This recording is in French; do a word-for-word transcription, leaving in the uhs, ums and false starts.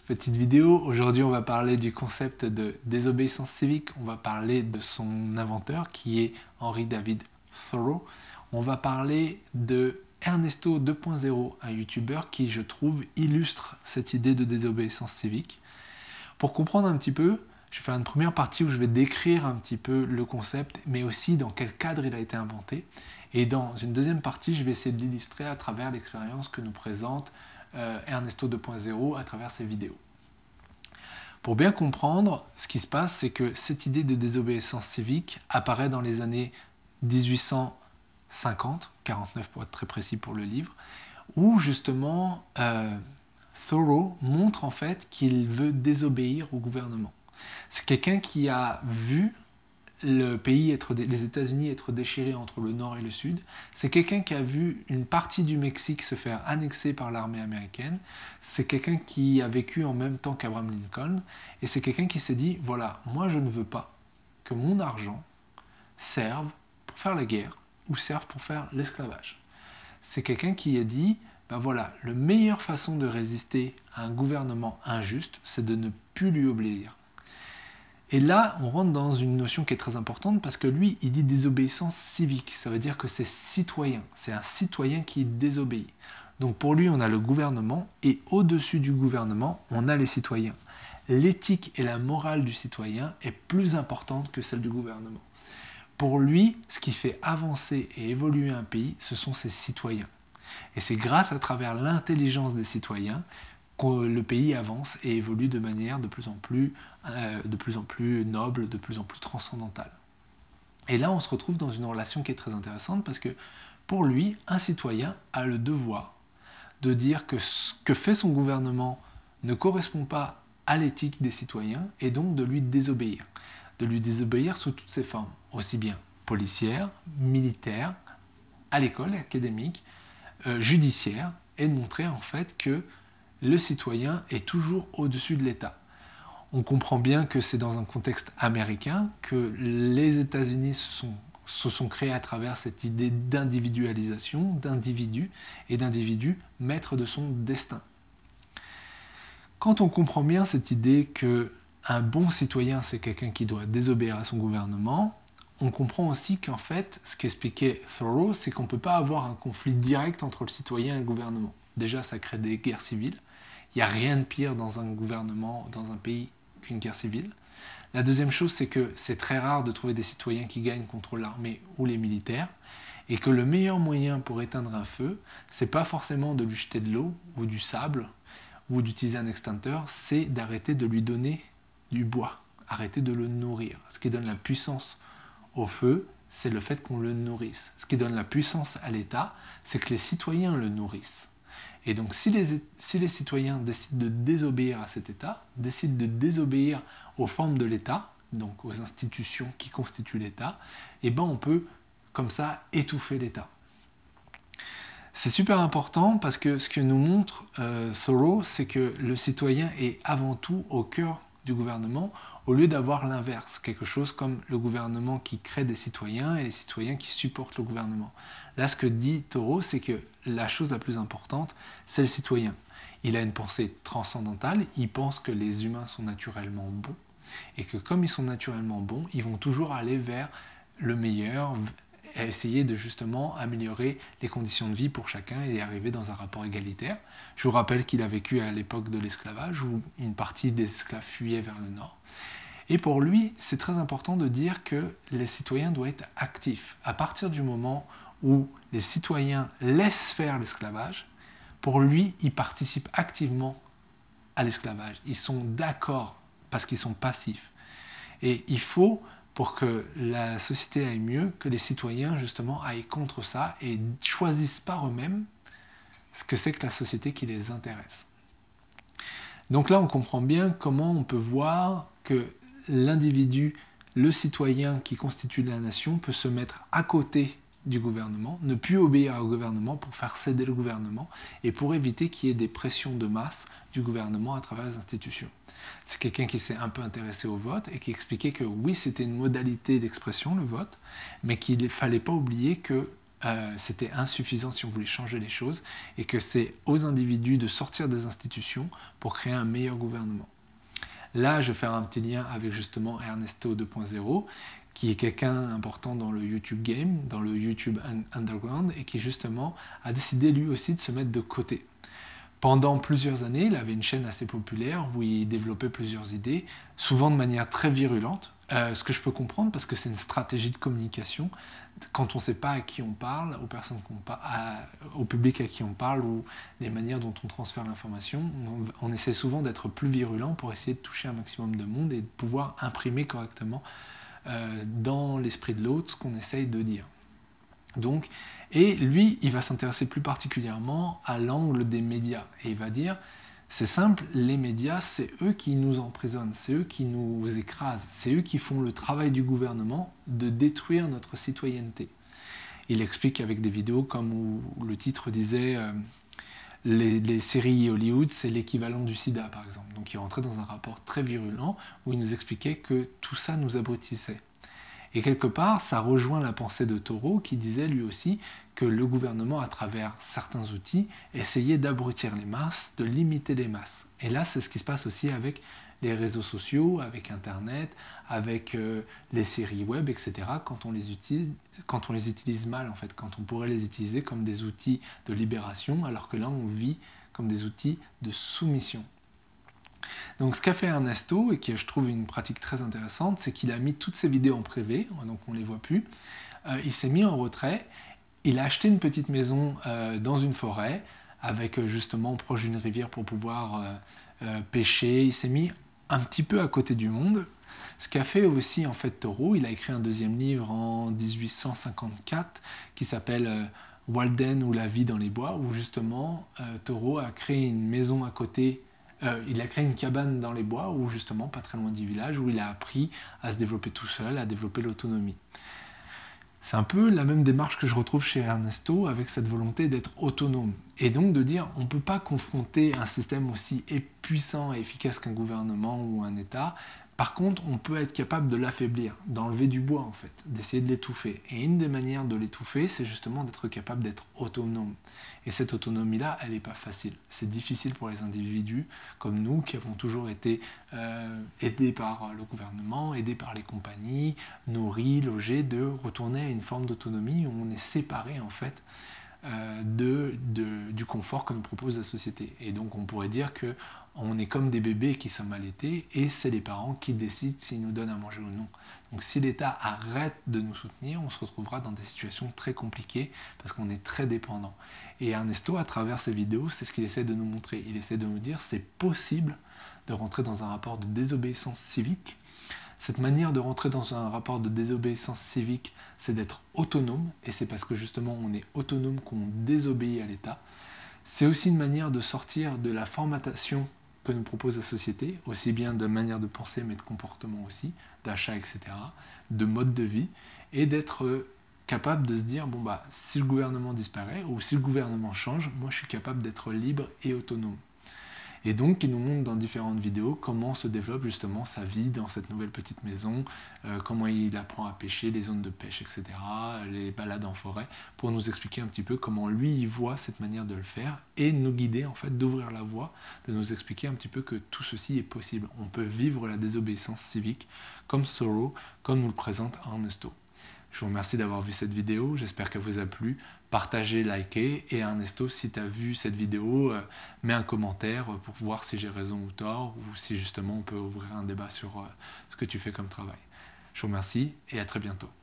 petite vidéo. Aujourd'hui, on va parler du concept de désobéissance civique. On va parler de son inventeur qui est Henry David Thoreau. On va parler de Ernesto deux point zéro, un youtubeur qui, je trouve, illustre cette idée de désobéissance civique. Pour comprendre un petit peu, je vais faire une première partie où je vais décrire un petit peu le concept, mais aussi dans quel cadre il a été inventé. Et dans une deuxième partie, je vais essayer de l'illustrer à travers l'expérience que nous présente euh, Ernesto deux point zéro à travers ses vidéos. Pour bien comprendre, ce qui se passe, c'est que cette idée de désobéissance civique apparaît dans les années mille huit cent cinquante, quarante-neuf pour être très précis pour le livre, où justement euh, Thoreau montre en fait qu'il veut désobéir au gouvernement. C'est quelqu'un qui a vu le pays être, les États-Unis être déchirés entre le nord et le sud. C'est quelqu'un qui a vu une partie du Mexique se faire annexer par l'armée américaine. C'est quelqu'un qui a vécu en même temps qu'Abraham Lincoln. Et c'est quelqu'un qui s'est dit, voilà, moi je ne veux pas que mon argent serve pour faire la guerre ou serve pour faire l'esclavage. C'est quelqu'un qui a dit, ben voilà, la meilleure façon de résister à un gouvernement injuste, c'est de ne plus lui obéir. Et là, on rentre dans une notion qui est très importante parce que lui, il dit désobéissance civique. Ça veut dire que c'est citoyen. C'est un citoyen qui désobéit. Donc pour lui, on a le gouvernement et au-dessus du gouvernement, on a les citoyens. L'éthique et la morale du citoyen est plus importante que celle du gouvernement. Pour lui, ce qui fait avancer et évoluer un pays, ce sont ses citoyens. Et c'est grâce à travers l'intelligence des citoyens que le pays avance et évolue de manière de plus en plus, euh, de plus en plus noble, de plus en plus transcendantale. Et là, on se retrouve dans une relation qui est très intéressante parce que pour lui, un citoyen a le devoir de dire que ce que fait son gouvernement ne correspond pas à l'éthique des citoyens et donc de lui désobéir. De lui désobéir sous toutes ses formes, aussi bien policière, militaire, à l'école académique, euh, judiciaire, et de montrer en fait que le citoyen est toujours au-dessus de l'État. On comprend bien que c'est dans un contexte américain que les États-Unis se sont, se sont créés à travers cette idée d'individualisation, d'individu et d'individu maître de son destin. Quand on comprend bien cette idée qu'un bon citoyen, c'est quelqu'un qui doit désobéir à son gouvernement, on comprend aussi qu'en fait, ce qu'expliquait Thoreau, c'est qu'on ne peut pas avoir un conflit direct entre le citoyen et le gouvernement. Déjà, ça crée des guerres civiles. Il n'y a rien de pire dans un gouvernement, dans un pays, qu'une guerre civile. La deuxième chose, c'est que c'est très rare de trouver des citoyens qui gagnent contre l'armée ou les militaires, et que le meilleur moyen pour éteindre un feu, c'est pas forcément de lui jeter de l'eau ou du sable, ou d'utiliser un extincteur, c'est d'arrêter de lui donner du bois, arrêter de le nourrir. Ce qui donne la puissance au feu, c'est le fait qu'on le nourrisse. Ce qui donne la puissance à l'État, c'est que les citoyens le nourrissent. Et donc, si les, si les citoyens décident de désobéir à cet État, décident de désobéir aux formes de l'État, donc aux institutions qui constituent l'État, eh ben on peut, comme ça, étouffer l'État. C'est super important parce que ce que nous montre euh, Thoreau, c'est que le citoyen est avant tout au cœur du gouvernement, au lieu d'avoir l'inverse, quelque chose comme le gouvernement qui crée des citoyens et les citoyens qui supportent le gouvernement. Là, ce que dit Thoreau, c'est que la chose la plus importante, c'est le citoyen. Il a une pensée transcendantale, il pense que les humains sont naturellement bons, et que comme ils sont naturellement bons, ils vont toujours aller vers le meilleur, et essayer de justement améliorer les conditions de vie pour chacun et arriver dans un rapport égalitaire. Je vous rappelle qu'il a vécu à l'époque de l'esclavage, où une partie des esclaves fuyaient vers le nord. Et pour lui, c'est très important de dire que les citoyens doivent être actifs. À partir du moment où les citoyens laissent faire l'esclavage, pour lui, ils participent activement à l'esclavage. Ils sont d'accord parce qu'ils sont passifs. Et il faut, pour que la société aille mieux, que les citoyens, justement, aillent contre ça et choisissent par eux-mêmes ce que c'est que la société qui les intéresse. Donc là, on comprend bien comment on peut voir que l'individu, le citoyen qui constitue la nation, peut se mettre à côté du gouvernement, ne plus obéir au gouvernement pour faire céder le gouvernement et pour éviter qu'il y ait des pressions de masse du gouvernement à travers les institutions. C'est quelqu'un qui s'est un peu intéressé au vote et qui expliquait que oui, c'était une modalité d'expression, le vote, mais qu'il ne fallait pas oublier que euh, c'était insuffisant si on voulait changer les choses, et que c'est aux individus de sortir des institutions pour créer un meilleur gouvernement. Là, je vais faire un petit lien avec justement Ernesto deux point zéro, qui est quelqu'un important dans le YouTube game, dans le YouTube underground, et qui justement a décidé lui aussi de se mettre de côté. Pendant plusieurs années, il avait une chaîne assez populaire où il développait plusieurs idées, souvent de manière très virulente, euh, ce que je peux comprendre parce que c'est une stratégie de communication. Quand on ne sait pas à qui on parle, aux personnes qu'on par... à... au public à qui on parle ou les manières dont on transfère l'information, on, on essaie souvent d'être plus virulent pour essayer de toucher un maximum de monde et de pouvoir imprimer correctement euh, dans l'esprit de l'autre ce qu'on essaye de dire. Donc, et lui, il va s'intéresser plus particulièrement à l'angle des médias. Et il va dire, c'est simple, les médias, c'est eux qui nous emprisonnent, c'est eux qui nous écrasent, c'est eux qui font le travail du gouvernement de détruire notre citoyenneté. Il explique avec des vidéos comme où, où le titre disait euh, les, les séries Hollywood, c'est l'équivalent du sida, par exemple. Donc il rentrait dans un rapport très virulent où il nous expliquait que tout ça nous abrutissait. Et quelque part, ça rejoint la pensée de Thoreau qui disait lui aussi que le gouvernement, à travers certains outils, essayait d'abrutir les masses, de limiter les masses. Et là, c'est ce qui se passe aussi avec les réseaux sociaux, avec Internet, avec euh, les séries web, et cetera, quand on les utilise, quand on les utilise mal, en fait, quand on pourrait les utiliser comme des outils de libération, alors que là, on vit comme des outils de soumission. Donc ce qu'a fait Ernesto, et qui je trouve une pratique très intéressante, c'est qu'il a mis toutes ses vidéos en privé, donc on ne les voit plus, euh, il s'est mis en retrait, il a acheté une petite maison euh, dans une forêt, avec euh, justement proche d'une rivière pour pouvoir euh, euh, pêcher, il s'est mis un petit peu à côté du monde, ce qu'a fait aussi en fait Thoreau, il a écrit un deuxième livre en mille huit cent cinquante-quatre qui s'appelle euh, Walden ou la vie dans les bois, où justement euh, Thoreau a créé une maison à côté. Euh, il a créé une cabane dans les bois, où justement, pas très loin du village, où il a appris à se développer tout seul, à développer l'autonomie. C'est un peu la même démarche que je retrouve chez Ernesto, avec cette volonté d'être autonome. Et donc de dire, on ne peut pas confronter un système aussi puissant et efficace qu'un gouvernement ou un État. Par contre, on peut être capable de l'affaiblir, d'enlever du bois en fait, d'essayer de l'étouffer. Et une des manières de l'étouffer, c'est justement d'être capable d'être autonome. Et cette autonomie-là, elle n'est pas facile. C'est difficile pour les individus comme nous, qui avons toujours été euh, aidés par le gouvernement, aidés par les compagnies, nourris, logés, de retourner à une forme d'autonomie où on est séparé en fait euh, de, de, du confort que nous propose la société. Et donc on pourrait dire que on est comme des bébés qui sommes allaités et c'est les parents qui décident s'ils nous donnent à manger ou non. Donc si l'État arrête de nous soutenir, on se retrouvera dans des situations très compliquées parce qu'on est très dépendant. Et Ernesto, à travers ses vidéos, c'est ce qu'il essaie de nous montrer. Il essaie de nous dire c'est possible de rentrer dans un rapport de désobéissance civique. Cette manière de rentrer dans un rapport de désobéissance civique, c'est d'être autonome, et c'est parce que justement on est autonome qu'on désobéit à l'État. C'est aussi une manière de sortir de la formatation que nous propose la société, aussi bien de manière de penser, mais de comportement aussi, d'achat, et cetera, de mode de vie, et d'être capable de se dire, bon bah, si le gouvernement disparaît, ou si le gouvernement change, moi je suis capable d'être libre et autonome. Et donc, il nous montre dans différentes vidéos comment se développe justement sa vie dans cette nouvelle petite maison, euh, comment il apprend à pêcher, les zones de pêche, et cetera, les balades en forêt, pour nous expliquer un petit peu comment lui, il voit cette manière de le faire et nous guider, en fait, d'ouvrir la voie, de nous expliquer un petit peu que tout ceci est possible. On peut vivre la désobéissance civique comme Thoreau, comme nous le présente Ernesto. Je vous remercie d'avoir vu cette vidéo, j'espère qu'elle vous a plu. Partagez, likez, et Ernesto, si tu as vu cette vidéo, euh, mets un commentaire pour voir si j'ai raison ou tort, ou si justement on peut ouvrir un débat sur euh, ce que tu fais comme travail. Je vous remercie et à très bientôt.